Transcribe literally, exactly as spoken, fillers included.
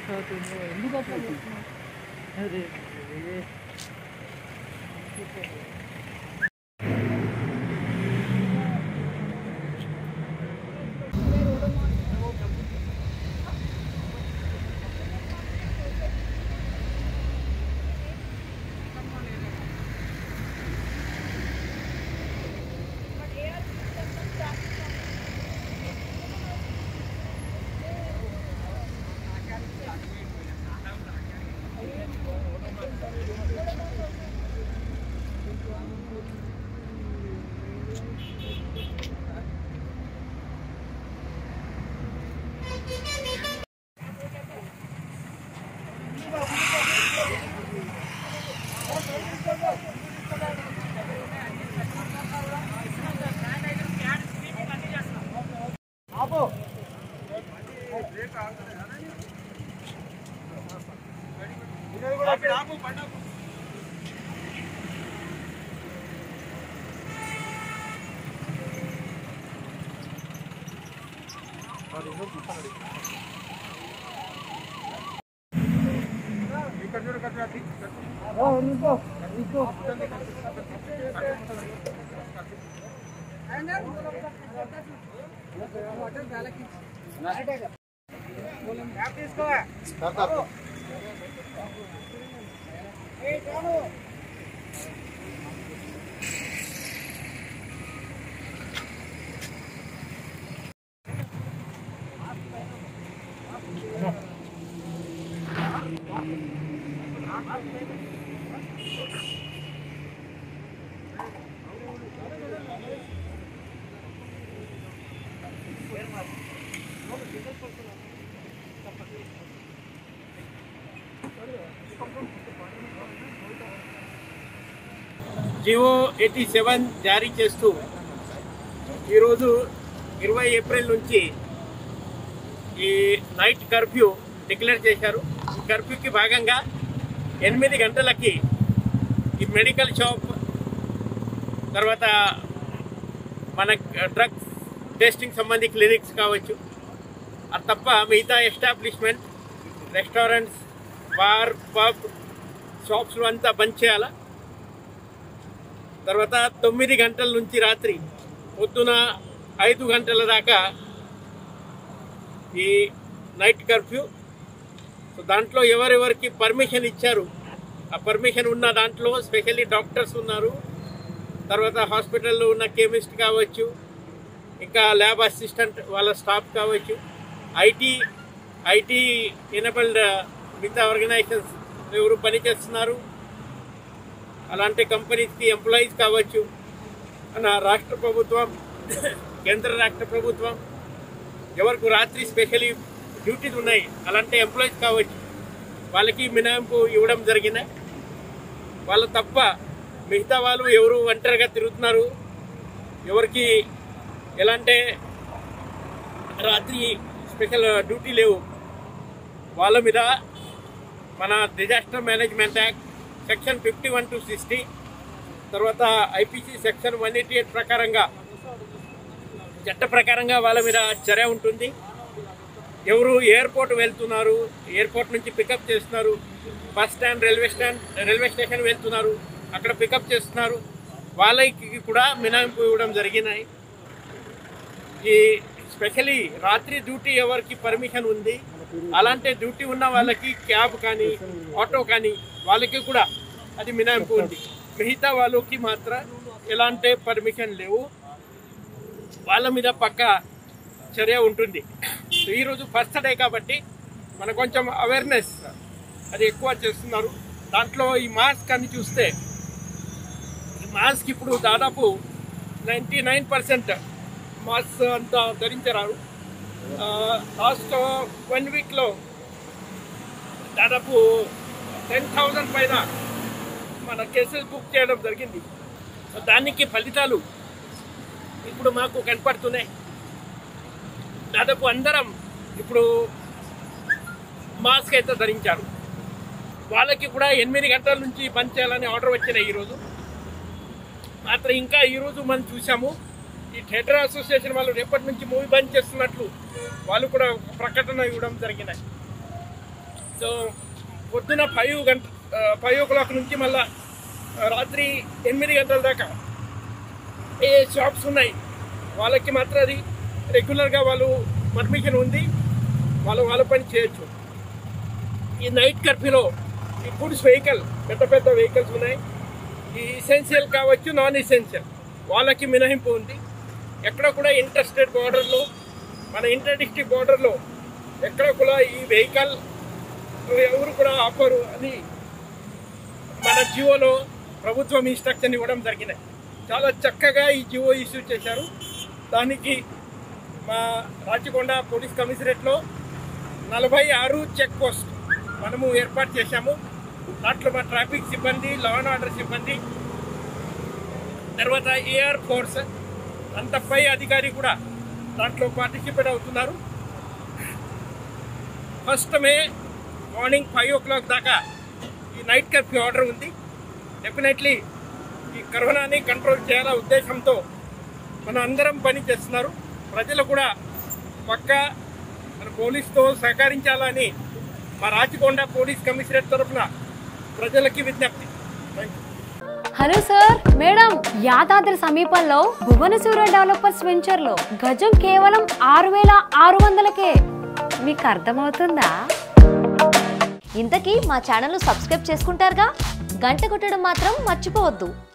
అవుతుందో ఎందుకు అట్లా చేస్తున్నావు? అరే జివో ఎయిటీ సెవెన్ జారీ చేస్తూ ఈరోజు ఇరవై ఏప్రిల్ నుంచి ఈ నైట్ కర్ఫ్యూ డిక్లేర్ చేశారు. ఈ కర్ఫ్యూకి భాగంగా ఎనిమిది గంటలకి ఈ మెడికల్ షాప్, తర్వాత మన డ్రగ్స్ టెస్టింగ్ సంబంధి క్లినిక్స్ కావచ్చు, అది తప్ప మిగతా ఎస్టాబ్లిష్మెంట్, రెస్టారెంట్స్, బార్, పబ్, షాప్స్లు అంతా బంద్ చేయాలా. తర్వాత తొమ్మిది గంటల నుంచి రాత్రి పొద్దున ఐదు గంటల దాకా ఈ నైట్ కర్ఫ్యూ. సో దాంట్లో ఎవరెవరికి పర్మిషన్ ఇచ్చారు, ఆ పర్మిషన్ ఉన్న దాంట్లో స్పెషల్లీ డాక్టర్స్ ఉన్నారు, తర్వాత హాస్పిటల్లో ఉన్న కెమిస్ట్ కావచ్చు, ఇంకా ల్యాబ్ అసిస్టెంట్ వాళ్ళ స్టాఫ్ కావచ్చు, ఐటీ ఐటీ ఎనేబుల్డ్ మిగతా ఆర్గనైజేషన్స్ ఎవరు పనిచేస్తున్నారు, అలాంటి కంపెనీస్కి ఎంప్లాయీస్ కావచ్చు, మన రాష్ట్ర ప్రభుత్వం, కేంద్ర రాష్ట్ర ప్రభుత్వం ఎవరికి రాత్రి స్పెషల్లీ డ్యూటీస్ ఉన్నాయి అలాంటి ఎంప్లాయీస్ కావచ్చు, వాళ్ళకి మినహాయింపు ఇవ్వడం జరిగినాయి. వాళ్ళు తప్ప మిగతా వాళ్ళు ఎవరు ఒంటరిగా తిరుగుతున్నారు, ఎవరికి ఎలాంటి రాత్రి స్పెషల్ డ్యూటీ లేవు, వాళ్ళ మీద మన disaster management act section fifty one to sixty, తర్వాత IPC section one eighty eight ప్రకారంగా చట్ట ప్రకారంగా వాళ్ళ మీద చర్య ఉంటుంది. ఎవరు ఎయిర్పోర్ట్ వెళ్తున్నారు, ఎయిర్పోర్ట్ నుంచి పికప్ చేస్తున్నారు, bus stand, railway stand railway station వెళ్తున్నారు, అక్కడ పికప్ చేస్తున్నారు, వాళ్ళకి కూడా మినహాయింపు ఇవ్వడం జరిగినాయి. ఈ స్పెషలీ రాత్రి డ్యూటీ ఎవరికి పర్మిషన్ ఉంది, అలాంటి డ్యూటీ ఉన్న వాళ్ళకి క్యాబ్ కానీ ఆటో కానీ వాళ్ళకి కూడా అది మినహాయింపు ఉంది. మిగతా వాళ్ళకి మాత్రం ఎలాంటి పర్మిషన్ లేవు, వాళ్ళ మీద పక్క చర్య ఉంటుంది. ఈరోజు ఫస్ట్ డే కాబట్టి మనకు కొంచెం అవేర్నెస్ అది ఎక్కువ చేస్తున్నారు. దాంట్లో ఈ మాస్క్ అని చూస్తే ఈ మాస్క్ ఇప్పుడు దాదాపు నైంటీ నైన్ పర్సెంట్ మాస్క్ అంతా ధరించారు. లాస్ట్ వన్ వీక్లో దాదాపు టెన్ థౌజండ్ పైన మన కేసెస్ బుక్ చేయడం జరిగింది. దానికి ఫలితాలు ఇప్పుడు మాకు కనపడుతున్నాయి. దాదాపు అందరం ఇప్పుడు మాస్క్ అయితే ధరించారు. వాళ్ళకి కూడా ఎనిమిది గంటల నుంచి బంద్ చేయాలని ఆర్డర్ వచ్చినాయి ఈరోజు. మాత్రం ఇంకా ఈరోజు మనం చూసాము ఈ థియేటర్ అసోసియేషన్ వాళ్ళు రేపటి నుంచి మూవీ బంద్ చేస్తున్నట్లు వాళ్ళు కూడా ప్రకటన ఇవ్వడం జరిగినాయి. సో పొద్దున ఫైవ్ గంట ఫైవ్ ఓ క్లాక్ నుంచి మళ్ళా రాత్రి ఎనిమిది గంటల దాకా ఏ షాప్స్ ఉన్నాయి వాళ్ళకి మాత్రం అది రెగ్యులర్గా వాళ్ళు పర్మిషన్ ఉంది, వాళ్ళు వాళ్ళ పని చేయొచ్చు. ఈ నైట్ కర్ఫ్యూలో ఈ గుడ్స్ వెహికల్ పెద్ద పెద్ద వెహికల్స్ ఉన్నాయి, ఈ ఇసెన్షియల్ కావచ్చు నాన్ ఇసెన్షియల్ వాళ్ళకి మినహాయింపు ఉంది. ఎక్కడ కూడా ఇంటర్ స్టేట్ బార్డర్లో మన ఇంటర్ డిస్ట్రిక్ట్ బార్డర్లో ఎక్కడ కూడా ఈ వెహికల్ ఎవరు కూడా ఆపరు అని మన జియోలో ప్రభుత్వం ఇన్స్ట్రక్షన్ ఇవ్వడం జరిగినాయి. చాలా చక్కగా ఈ జియో ఇష్యూ చేశారు. దానికి మా రాచకొండ పోలీస్ కమిషనరేట్లో నలభై ఆరు చెక్ పోస్ట్ మనము ఏర్పాటు చేశాము. దాంట్లో మా ట్రాఫిక్ సిబ్బంది, లా అండ్ ఆర్డర్ సిబ్బంది, తర్వాత ఏఆర్ ఫోర్స్ అంత పై అధికారి కూడా దాంట్లో పార్టిసిపేట్ అవుతున్నారు. First May morning five o'clock దాకా ఈ నైట్ కర్ఫ్యూ ఆర్డర్ ఉంది. డెఫినెట్లీ ఈ కరోనాని కంట్రోల్ చేయాల ఉద్దేశంతో మన అందరం పని చేస్తున్నారు. ప్రజలు కూడా పక్కా మన పోలీసుతో సహకరించాలని మా రాచకొండ పోలీస్ కమిషనరేట్ తరఫున ప్రజలకి విజ్ఞప్తి. హలో సార్, మేడం, యాదాద్రి సమీపంలో భువనసూర డెవలపర్స్ వెంచర్ లో గజం కేవలం ఆరు వేల ఆరు వందలకే. మీకు అర్థమవుతుందా? ఇంతకీ మా ఛానల్ సబ్స్క్రైబ్ చేసుకుంటారుగా, గంట కొట్టడం మాత్రం మర్చిపోవద్దు.